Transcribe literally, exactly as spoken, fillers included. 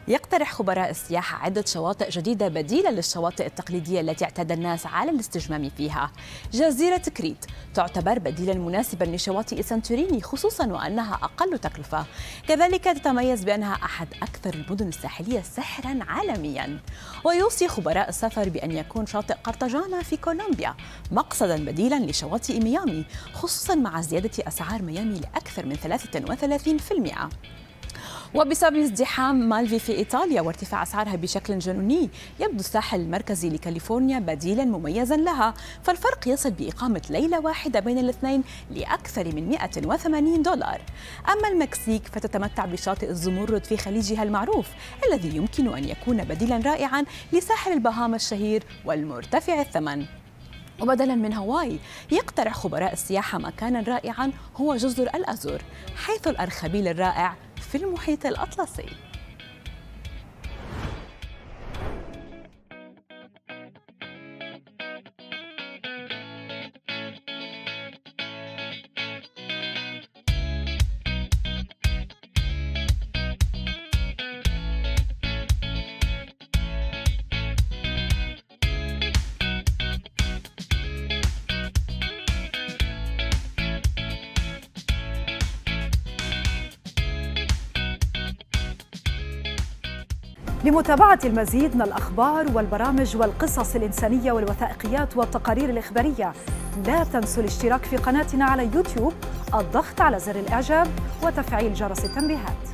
يقترح خبراء السياحة عدة شواطئ جديدة بديلة للشواطئ التقليدية التي اعتاد الناس على الاستجمام فيها. جزيرة كريت تعتبر بديلا مناسبا لشواطئ سانتوريني، خصوصا وأنها أقل تكلفة. كذلك تتميز بأنها أحد أكثر المدن الساحلية سحرا عالميا. ويوصي خبراء السفر بأن يكون شاطئ قرطاجانا في كولومبيا مقصدا بديلا لشواطئ ميامي، خصوصا مع زيادة أسعار ميامي لأكثر من ثلاثة وثلاثين بالمئة. وبسبب ازدحام مالفي في إيطاليا وارتفاع أسعارها بشكل جنوني، يبدو الساحل المركزي لكاليفورنيا بديلا مميزا لها، فالفرق يصل بإقامة ليلة واحدة بين الاثنين لأكثر من مئة وثمانين دولار. أما المكسيك فتتمتع بشاطئ الزمرد في خليجها المعروف، الذي يمكن أن يكون بديلا رائعا لساحل البهاما الشهير والمرتفع الثمن. وبدلا من هاواي، يقترح خبراء السياحة مكانا رائعا هو جزر الأزور، حيث الأرخبيل الرائع في المحيط الأطلسي. لمتابعة المزيد من الأخبار والبرامج والقصص الإنسانية والوثائقيات والتقارير الإخبارية، لا تنسوا الاشتراك في قناتنا على يوتيوب، الضغط على زر الإعجاب وتفعيل جرس التنبيهات.